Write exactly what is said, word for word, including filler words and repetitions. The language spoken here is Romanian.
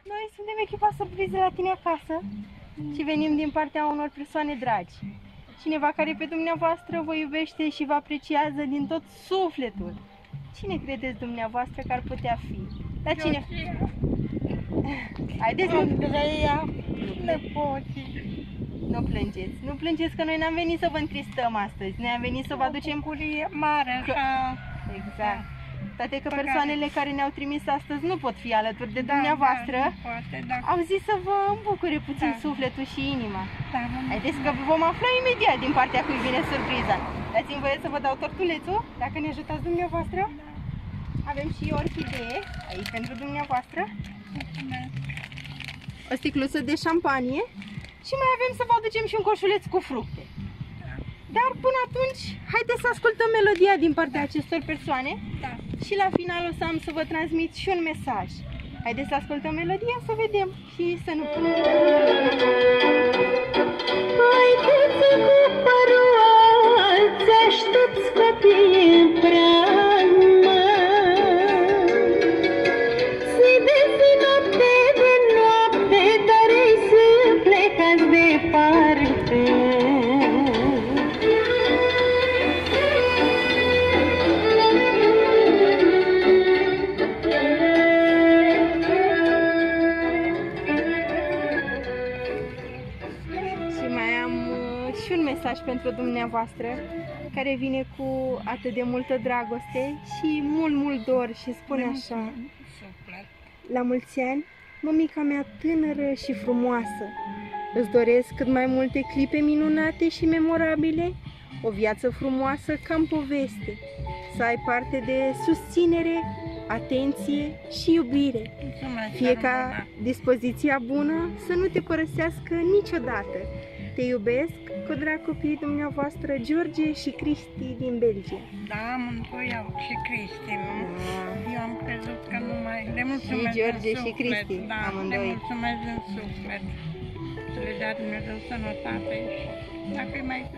Noi suntem echipa surpriză la tine acasă și venim din partea unor persoane dragi. Cineva care pe dumneavoastră vă iubește și vă apreciază din tot sufletul. Cine credeți dumneavoastră că ar putea fi? Dar cine? Haideți, nu nepoții. Nu plângeți, nu plângeți că noi n-am venit să vă întristăm astăzi. Noi am venit să vă aducem bucurie mare, așa. Exact. Toate că persoanele care ne-au trimis astăzi nu pot fi alături de Da, dumneavoastră, da, poate, da. au zis să vă îmbucure puțin Da. sufletul și inima. Da, Haideți că vom afla imediat din partea cui vine surpriza. Dați-mi voie să vă dau tortulețul, dacă ne ajutați dumneavoastră. Da. Avem și orhidee aici pentru dumneavoastră. Mulțumesc. O sticluță de șampanie și mai avem să vă aducem și un coșuleț cu fructe. Dar până atunci, haideți să ascultăm melodia din partea Da. acestor persoane. Da. Și la final o să am să vă transmit și un mesaj. Haideți să ascultăm melodia, să vedem și să nu plângem. Haideți cu părul alt, ți-aștepți copii prea mari. Se dezi noapte de noapte, dar ei să plecați departe. Și un mesaj pentru dumneavoastră care vine cu atât de multă dragoste și mult, mult dor și spune așa: la mulți ani, mămica mea tânără și frumoasă, îți doresc cât mai multe clipe minunate și memorabile, o viață frumoasă ca în poveste, să ai parte de susținere, atenție și iubire, fie ca dispoziția bună să nu te părăsească niciodată. Te iubesc, cu drag copiii dumneavoastră, George și Cristi din Belgia. Da, amândoi au și Cristi, nu? Eu am crezut că nu mai... Le mulțumesc și George din și suflet, Cristi, da, amândoi. le mulțumesc din suflet. Să le dea Dumnezeu sănătate și dacă mai